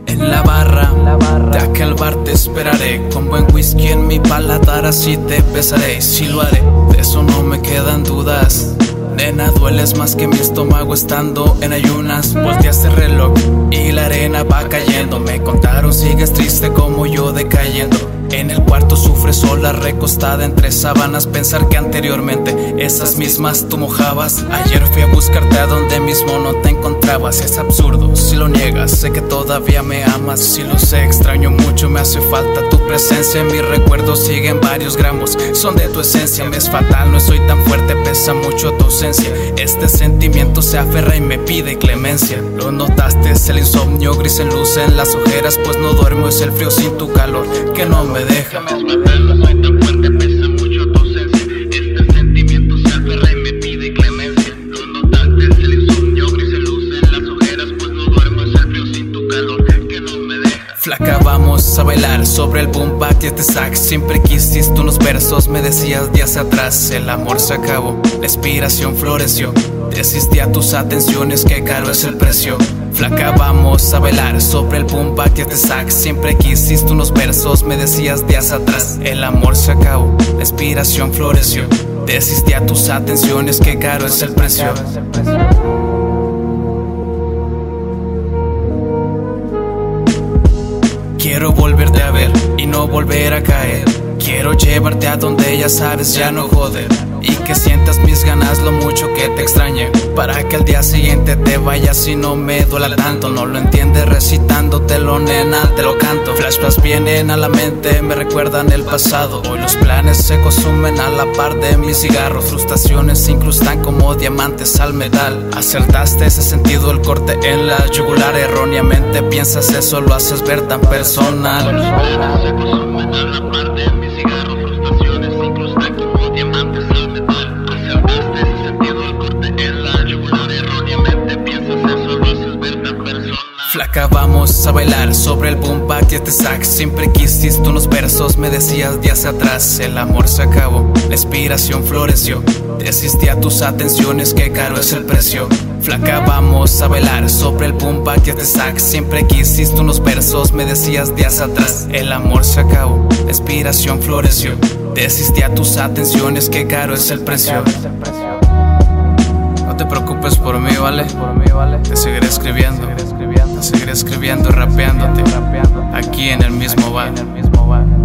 En la barra de aquel bar te esperaré, con buen whisky en mi paladar, así te besaré. Y si lo haré, de eso no me quedan dudas. Nena, dueles más que mi estómago estando en ayunas. Volteaste el reloj y la arena va cayendo. Me contaron sigues triste como yo decayendo. En el cuarto sufres sola recostada entre sábanas. Pensar que anteriormente esas mismas tú mojabas. Ayer fui a buscarte a donde mismo no te encontrabas. Es absurdo si lo niegas, sé que todavía me amas. Si lo sé, extraño mucho, me hace falta tu presencia. Mis recuerdos siguen varios gramos, son de tu esencia. Me es fatal, no soy tan fuerte, pesa mucho tu ausencia. Este sentimiento se aferra y me pide clemencia. Lo notaste, es el insomnio gris en luz en las ojeras. Pues no duermo, es el frío sin tu calor que no me deja. Me es fatal, no soy tan fuerte, pesa mucho tu ausencia. Este sentimiento se aferra y me pide clemencia. Lo notaste, es el insomnio gris en luz en las ojeras. Pues no duermo, es el frío sin tu calor que no me deja. Flaca, vamos a bailar sobre el boom bap y este sax. Siempre quisiste unos versos, me decías días atrás. El amor se acabó, la inspiración floreció. Desistí a tus atenciones, qué caro es el precio. Flaca, vamos a bailar sobre el boom bap y este sax. Siempre quisiste unos versos, me decías días atrás. El amor se acabó, la inspiración floreció. Desistí a tus atenciones, qué caro es el precio. Quiero volverte a ver y no volver a caer. Quiero llevarte a donde ya sabes ya no joder. Y que sientas mis ganas, lo mucho que te extrañe, para que al día siguiente te vayas y no me duela tanto. No lo entiendes recitándotelo, nena, te lo canto. Flashbacks vienen a la mente, me recuerdan el pasado. Hoy los planes se consumen a la par de mis cigarros. Frustraciones se incrustan como diamantes al metal. Acertaste, ese sentido el corte en la yugular. Erróneamente piensas eso, lo haces ver tan personal. Los planes se consumen a la par de mis cigarros. Frustraciones se incrustan como diamantes al metal. Acertaste, ese sentido el corte en la yugular. Erróneamente piensas eso, lo haces ver tan personal. Flaca, vamos a bailar sobre el boom bap y este sax. Siempre quisiste unos versos, me decías días atrás. El amor se acabó, la inspiración floreció. Desistí a tus atenciones, qué caro es el precio. Flaca, vamos a bailar sobre el boom bap y este sax. Siempre quisiste unos versos, me decías días atrás. El amor se acabó, la inspiración floreció. Desistí a tus atenciones, qué caro es el precio. No te preocupes por mí, ¿vale? Te seguiré escribiendo y rapeándote aquí en el mismo bar.